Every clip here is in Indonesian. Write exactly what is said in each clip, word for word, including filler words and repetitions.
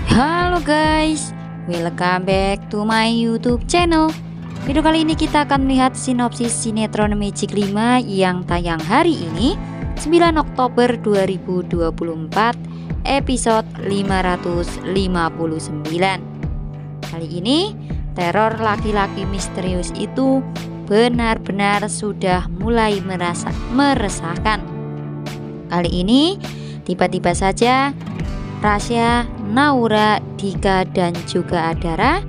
Halo guys, welcome back to my YouTube channel. Video kali ini kita akan melihat sinopsis sinetron Magic lima yang tayang hari ini sembilan Oktober dua ribu dua puluh empat, episode lima ratus lima puluh sembilan. Kali ini teror laki-laki misterius itu benar-benar sudah mulai merasa meresahkan. Kali ini tiba-tiba saja Rasya, Naura, Dika, dan juga Adara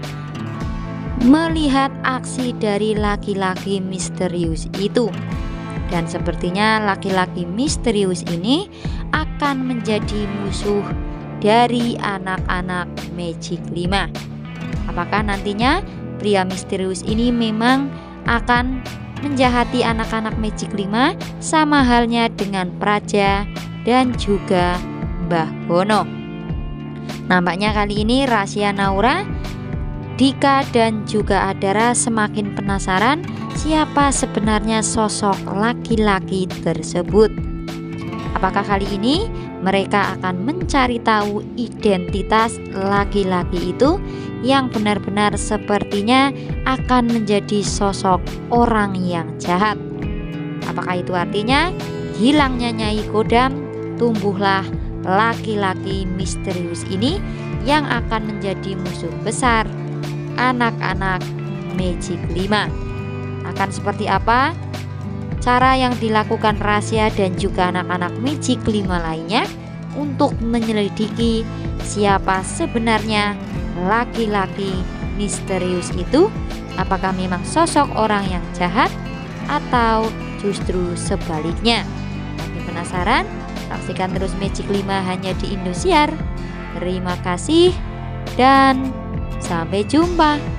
melihat aksi dari laki-laki misterius itu. Dan sepertinya laki-laki misterius ini akan menjadi musuh dari anak-anak Magic lima. Apakah nantinya pria misterius ini memang akan menjahati anak-anak Magic lima sama halnya dengan Praja dan juga Mbah Bono? Nampaknya kali ini Rasya, Naura, Dika, dan juga Adara semakin penasaran siapa sebenarnya sosok laki-laki tersebut. Apakah kali ini mereka akan mencari tahu identitas laki-laki itu yang benar-benar sepertinya akan menjadi sosok orang yang jahat? Apakah itu artinya hilangnya Nyai Kodam, tumbuhlah laki-laki misterius ini yang akan menjadi musuh besar anak-anak Magic lima? Akan seperti apa cara yang dilakukan Rasya dan juga anak-anak Magic lima lainnya untuk menyelidiki siapa sebenarnya laki-laki misterius itu? Apakah memang sosok orang yang jahat atau justru sebaliknya? Bagi penasaran? Saksikan terus Magic lima hanya di Indosiar. Terima kasih dan sampai jumpa.